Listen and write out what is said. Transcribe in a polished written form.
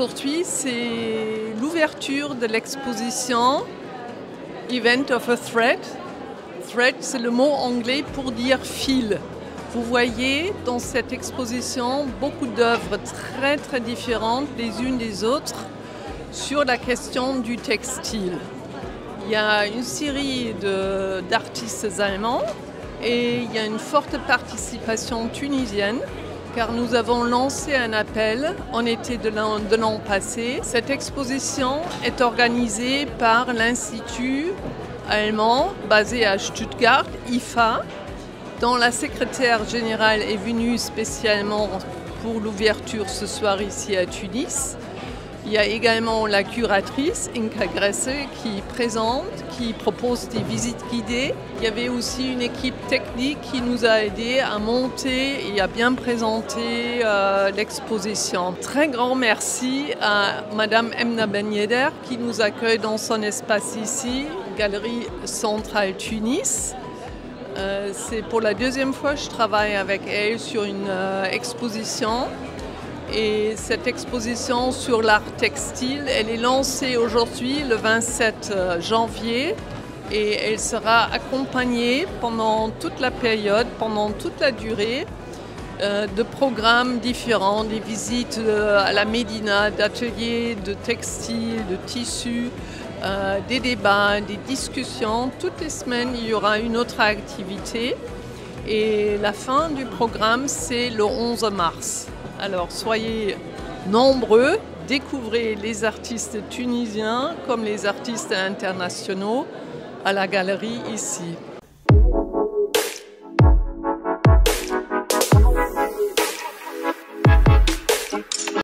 Aujourd'hui, c'est l'ouverture de l'exposition Event of a Thread. Thread, c'est le mot anglais pour dire fil. Vous voyez dans cette exposition beaucoup d'œuvres très très différentes les unes des autres sur la question du textile. Il y a une série d'artistes allemands et il y a une forte participation tunisienne car nous avons lancé un appel en été de l'an passé. Cette exposition est organisée par l'Institut allemand basé à Stuttgart, IFA, dont la secrétaire générale est venue spécialement pour l'ouverture ce soir ici à Tunis. Il y a également la curatrice Inka Gresse qui présente, qui propose des visites guidées. Il y avait aussi une équipe technique qui nous a aidés à monter et à bien présenter l'exposition. Très grand merci à Madame Emna Ben Yedder qui nous accueille dans son espace ici, Galerie Centrale Tunis. C'est pour la deuxième fois que je travaille avec elle sur une exposition. Et cette exposition sur l'art textile, elle est lancée aujourd'hui le 27 janvier et elle sera accompagnée pendant toute la période, pendant toute la durée, de programmes différents, des visites à la Médina, d'ateliers de textiles, de tissus, des débats, des discussions. Toutes les semaines, il y aura une autre activité et la fin du programme, c'est le 11 mars. Alors soyez nombreux, découvrez les artistes tunisiens comme les artistes internationaux à la galerie ici.